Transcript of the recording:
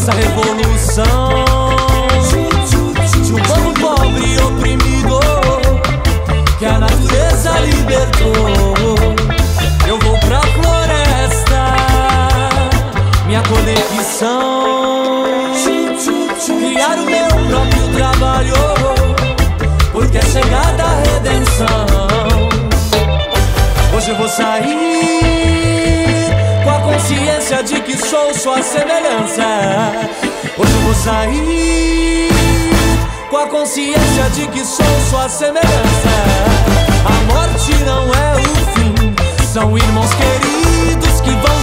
nessa revolução de um povo pobre e oprimido que a natureza libertou. Eu vou pra floresta, minha conexão, criar o meu próprio trabalho, porque é chegada a redenção. Hoje eu vou sair com a consciência de que sou sua semelhança. Hoje eu vou sair com a consciência de que sou sua semelhança. A morte não é o fim, são irmãos queridos que vão